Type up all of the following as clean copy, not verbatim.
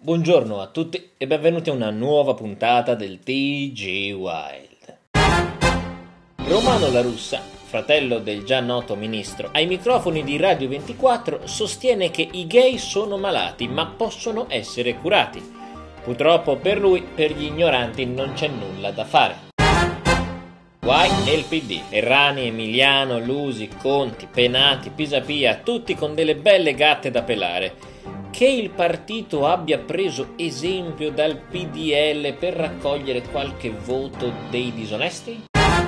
Buongiorno a tutti e benvenuti a una nuova puntata del TG Wild. Romano La Russa, fratello del già noto ministro, ai microfoni di Radio 24 sostiene che i gay sono malati ma possono essere curati. Purtroppo per lui, per gli ignoranti non c'è nulla da fare. Guai e il PD, Errani, Emiliano, Lusi, Conti, Penati, Pisapia, tutti con delle belle gatte da pelare. Che il partito abbia preso esempio dal PDL per raccogliere qualche voto dei disonesti?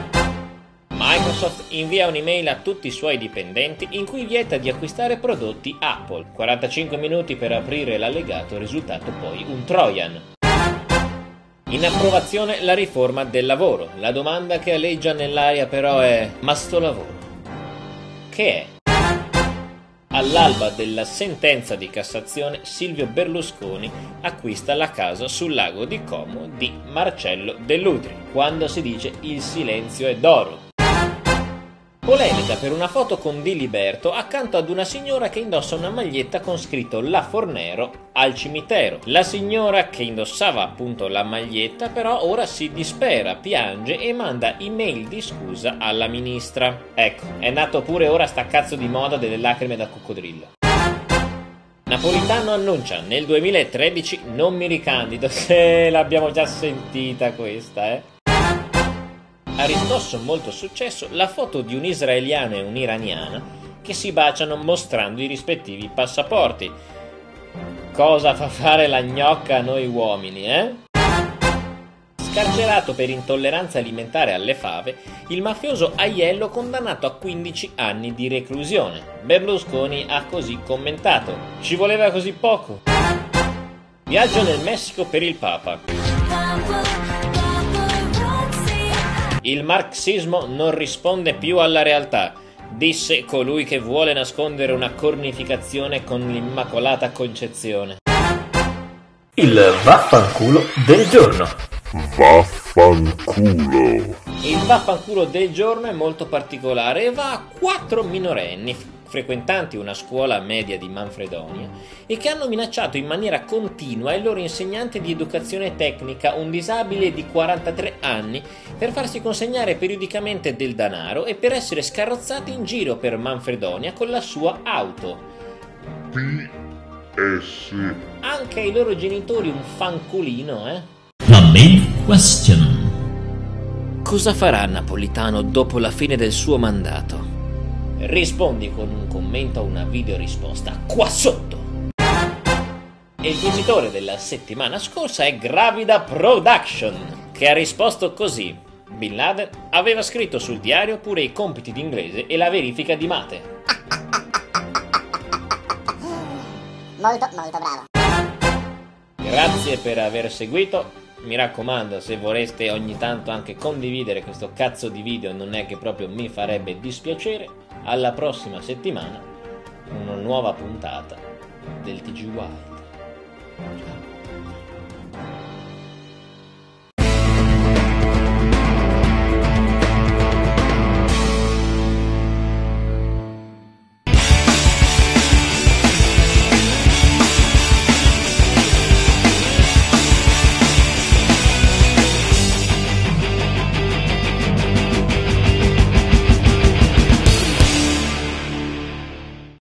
Microsoft invia un'email a tutti i suoi dipendenti in cui vieta di acquistare prodotti Apple. 45 minuti per aprire l'allegato, risultato poi un Trojan. In approvazione la riforma del lavoro. La domanda che aleggia nell'aria però è: ma sto lavoro che è? All'alba della sentenza di Cassazione, Silvio Berlusconi acquista la casa sul lago di Como di Marcello Dell'Utri, quando si dice il silenzio è d'oro. Polemica per una foto con Diliberto accanto ad una signora che indossa una maglietta con scritto La Fornero al cimitero. La signora che indossava appunto la maglietta però ora si dispera, piange e manda email di scusa alla ministra. Ecco, è nato pure ora sta cazzo di moda delle lacrime da coccodrillo. Napolitano annuncia: nel 2013 non mi ricandido. L'abbiamo già sentita questa, Ha riscosso molto successo la foto di un israeliano e un'iraniana che si baciano mostrando i rispettivi passaporti. Cosa fa fare la gnocca a noi uomini, Scarcerato per intolleranza alimentare alle fave, il mafioso Aiello condannato a 15 anni di reclusione. Berlusconi ha così commentato: ci voleva così poco. Viaggio nel Messico per il Papa. Il marxismo non risponde più alla realtà, disse colui che vuole nascondere una cornificazione con l'Immacolata Concezione. Il vaffanculo del giorno. Vaffanculo. Il vaffanculo del giorno è molto particolare e va a 4 minorenni frequentanti una scuola media di Manfredonia e che hanno minacciato in maniera continua il loro insegnante di educazione tecnica, un disabile di 43 anni, per farsi consegnare periodicamente del denaro e per essere scarrozzati in giro per Manfredonia con la sua auto. PS. Anche ai loro genitori un fanculino, The big question. Cosa farà Napolitano dopo la fine del suo mandato? Rispondi con un commento a una video risposta qua sotto. E il vincitore della settimana scorsa è Gravida Production, che ha risposto così: Bin Laden aveva scritto sul diario pure i compiti di inglese e la verifica di mate. Molto bravo. Grazie per aver seguito. Mi raccomando, se vorreste ogni tanto anche condividere questo cazzo di video, non è che proprio mi farebbe dispiacere. Alla prossima settimana, una nuova puntata del TG Wild. Ciao.